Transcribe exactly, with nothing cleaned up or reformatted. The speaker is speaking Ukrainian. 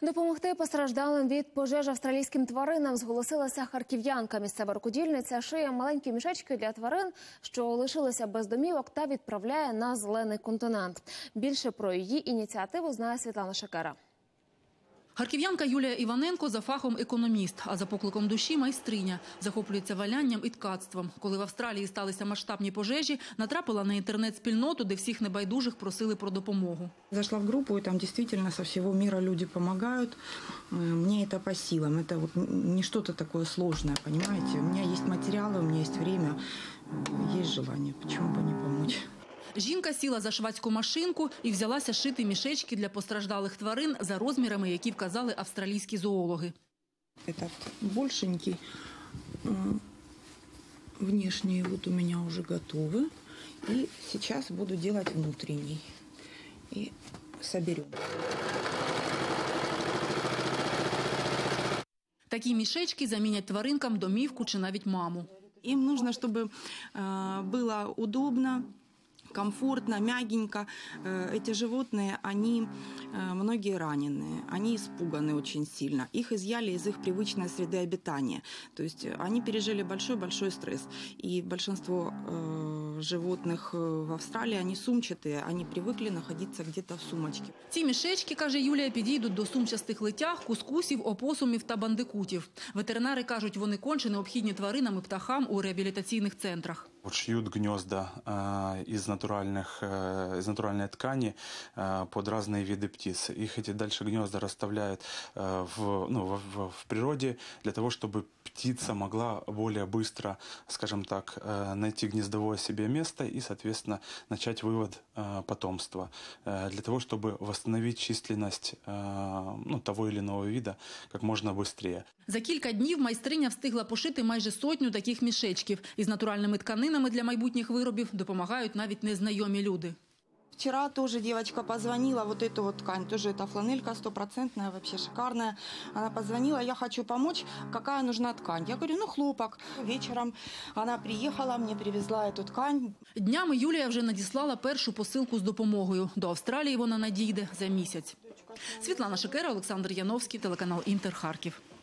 Допомогти постраждалим від пожеж австралійським тваринам зголосилася харків'янка. Місцева рукодільниця шиє маленькі мішечки для тварин, що лишилися без домівок, та відправляє на зелений континент. Більше про її ініціативу знає Світлана Шекера. Харків'янка Юлія Іваненко за фахом економіст, а за покликом душі – майстриня. Захоплюється валянням і ткацтвом. Коли в Австралії сталися масштабні пожежі, натрапила на інтернет-спільноту, де всіх небайдужих просили про допомогу. Зашла в группу, и там действительно со всего мира люди помогают. Мне это по силам. Это вот не что-то такое сложное, понимаете? У меня есть материалы, у меня есть время, есть желание. Почему бы не помочь? Жінка сіла за швачку машинку і взялася шити мішечки для постраждалих тварин за розмірами, які вказали австралійські зоологи. Этот большенький, внешние вот у меня уже готовы. И сейчас буду делать внутренний. И соберем. Такі мішечки замінять тваринкам домівку чи навіть маму. Им нужно, чтобы было удобно, комфортно, мягенько. Эти животные, они многие раненые, они испуганы очень сильно. Их изъяли из их привычной среды обитания. То есть они пережили большой-большой стресс. И большинство животных в Австралии, они сумчатые, они привыкли находиться где-то в сумочке. Ці мішечки, каже Юлія, підійдуть до сумчастих летях, кускусів, опосумів та бандикутів. Ветеринари кажуть, вони конче необхідні тваринам і птахам у реабілітаційних центрах. Шьют гнезда из натуральных, из натуральной ткани под разные виды птиц. Их эти дальше гнезда расставляют в, ну, в, в природе для того, чтобы птица могла более быстро, скажем так, найти гнездовое себе место и, соответственно, начать вывод потомства. Для того, чтобы восстановить численность, ну, того или иного вида как можно быстрее. За кілька днів майстриня встигла пошити майже сотню таких мішечків. Із натуральними тканинами для майбутніх виробів допомагають навіть незнайомі люди. Вчера тоже девочка позвонила, вот эту вот ткань, тоже это фланелька стопроцентная, вообще шикарная. Она позвонила, я хочу помочь, какая нужна ткань. Я говорю, ну хлопок. Вечером она приехала, мне привезла эту ткань. Днями Юлія вже надіслала першу посилку з допомогою. До Австралії вона надійде за місяць. Світлана Шекера, Олександр Яновський, телеканал Інтер, Харків.